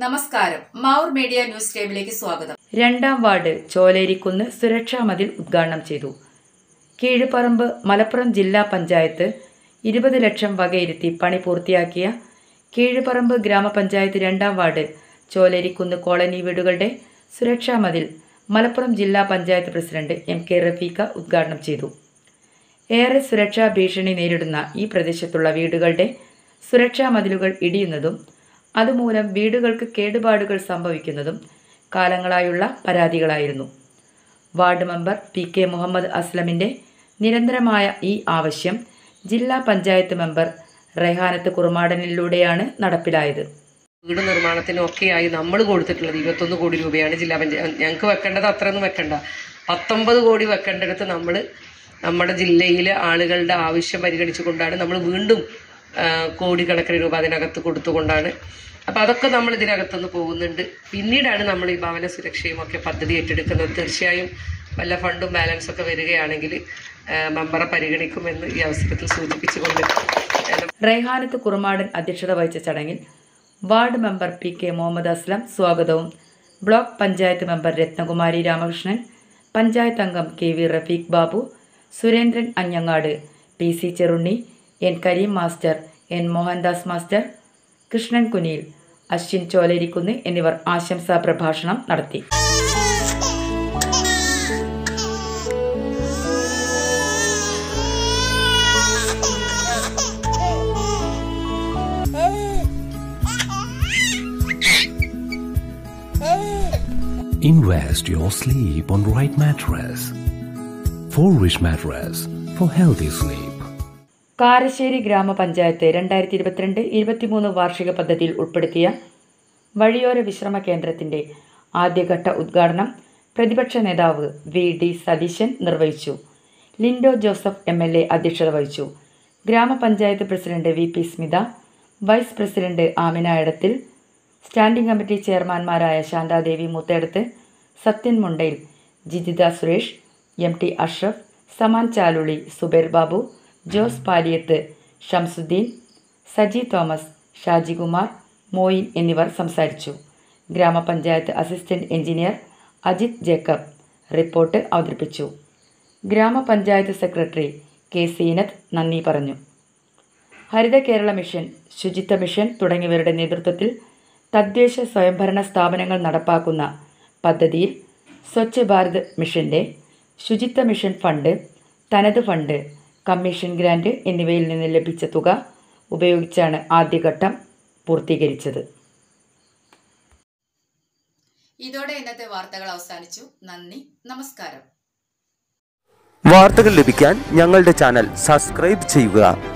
നമസ്കാരം. Mavoor media news ടൈമിലേക്ക് സ്വാഗതം. രണ്ടാം വാർഡ് ചോലേരിക്കുന്ന് സുരക്ഷാ മതിൽ ഉദ്ഘാടനം ചെയ്തു. കീഴുപറമ്പ് മലപ്പുറം ജില്ലാ പഞ്ചായത്ത് 20 ലക്ഷം വകയിരുത്തി പണി പൂർത്തിയാക്കിയ കീഴുപറമ്പ് ഗ്രാമപഞ്ചായത്ത് രണ്ടാം വാർഡ് ചോലേരിക്കുന്ന് കോളനി വീടുകളുടെ സുരക്ഷാ മതിൽ മലപ്പുറം ജില്ലാ പഞ്ചായത്ത് പ്രസിഡന്റ് MK റഫീഖ ഉദ്ഘാടനം ചെയ്തു. ഏറെ സുരക്ഷാ ഭീഷണി നേരിടുന്ന ഈ പ്രദേശത്തുള്ള വീടുകളുടെ സുരക്ഷാ മതിലുകൾ ഇടിയുന്നതും അതുമൂലം വീടുകൾക്ക് കേടുപാടുകൾ സംഭവിക്കുന്നതും കാലങ്ങളായുള്ള പരാതികളായിരുന്നു. വാർഡ് മെമ്പർ PK മുഹമ്മദ് അസ്ലമിൻ്റെ നിരന്തരമായ ഈ ആവശ്യം ജില്ലാ പഞ്ചായത്ത് മെമ്പർ റെഹാനത്ത് കുറുമാടനിലൂടെയാണ് നടപ്പിലായത്. വീട് നിർമ്മാണത്തിനൊക്കെയായി നമ്മൾ കൊടുത്തിട്ടുള്ളത് 21 കോടി രൂപയാണ് ജില്ലാ പഞ്ചായത്ത്. ഞങ്ങൾക്ക് വെക്കേണ്ടത് അത്രയൊന്നും വെക്കണ്ട, 19 കോടി വെക്കേണ്ടടുത്ത് നമ്മൾ നമ്മുടെ ജില്ലയിലെ ആളുകളുടെ ആവശ്യം പരിഗണിച്ചുകൊണ്ടാണ് നമ്മൾ വീണ്ടും കോടിക്കണക്കിന് രൂപ അതിനകത്ത് കൊടുത്തുകൊണ്ടാണ്. അപ്പം അതൊക്കെ നമ്മൾ ഇതിനകത്തുനിന്ന് പോകുന്നുണ്ട്. പിന്നീടാണ് നമ്മൾ ഈ ഭവന സുരക്ഷയും ഒക്കെ പദ്ധതി ഏറ്റെടുക്കുന്നത്. തീർച്ചയായും വല്ല ഫണ്ടും ബാലൻസ് ഒക്കെ വരികയാണെങ്കിൽ മെമ്പറെ പരിഗണിക്കുമെന്ന് ഈ അവസരത്തിൽ സൂചിപ്പിച്ചുകൊണ്ട് റെഹാനത്ത് കുറുമാടൻ അധ്യക്ഷത വഹിച്ച ചടങ്ങിൽ ward member PK Muhammad Aslam സ്വാഗതവും, ബ്ലോക്ക് പഞ്ചായത്ത് മെമ്പർ രത്നകുമാരി രാമകൃഷ്ണൻ, പഞ്ചായത്ത് അംഗം KV റഫീഖ് ബാബു, സുരേന്ദ്രൻ അഞ്ഞങ്ങാട്, PC Cherunni, N Kareem master, N Mohandas master, Krishnan Kuniyil, Ashwin Cholerikkunnu എന്നിവർ ആശംസാ പ്രഭാഷണം നടത്തി. Invest your sleep on right mattress. 4-wish mattress for healthy sleep. Karassery ഗ്രാമപഞ്ചായത്ത് 2022-23 വാർഷിക പദ്ധതിയിൽ ഉൾപ്പെടുത്തിയ വഴിയോര വിശ്രമ കേന്ദ്രത്തിന്റെ ആദ്യഘട്ട ഉദ്ഘാടനം പ്രതിപക്ഷ നേതാവ് VD സതീശൻ നിർവഹിച്ചു. ലിൻഡോ ജോസഫ് MLA അധ്യക്ഷത വഹിച്ചു. Grama panchayat president VP Smitha, vice president Amina Edathil, standing committee ചെയർമാൻമാരായ ശാന്താദേവി മൂത്തേടത്ത്, സത്യൻ മുണ്ടയിൽ, ജിജിത സുരേഷ്, MT അഷ്റഫ്, സമാൻ ചാലുളി, സുബൈർ ബാബു, ജോസ് പാലിയത്ത്, ഷംസുദ്ദീൻ, സജി തോമസ്, ഷാജികുമാർ, മോയിൻ എന്നിവർ സംസാരിച്ചു. Grama panchayat assistant engineer Ajith Jacob report അവതരിപ്പിച്ചു. ഗ്രാമപഞ്ചായത്ത് സെക്രട്ടറി K സീനത്ത് നന്ദി പറഞ്ഞു. ഹരിത കേരള മിഷൻ, ശുചിത്വ മിഷൻ തുടങ്ങിയവരുടെ നേതൃത്വത്തിൽ തദ്ദേശ സ്വയംഭരണ സ്ഥാപനങ്ങൾ നടപ്പാക്കുന്ന പദ്ധതിയിൽ സ്വച്ഛ് ഭാരത് മിഷന്റെ ശുചിത്വ മിഷൻ ഫണ്ട്, തനത് ഫണ്ട്, കമ്മീഷൻ ഗ്രാന്റ് എന്നിവയിൽ നിന്ന് ലഭിച്ച തുക ഉപയോഗിച്ചാണ് ആദ്യഘട്ടം പൂർത്തീകരിച്ചത്. ഇതോടെ ഇന്നത്തെ വാർത്തകൾ അവസാനിച്ചു. നന്ദി, നമസ്കാരം. വാർത്തകൾ ലഭിക്കാൻ ഞങ്ങളുടെ ചാനൽ സബ്സ്ക്രൈബ് ചെയ്യുക.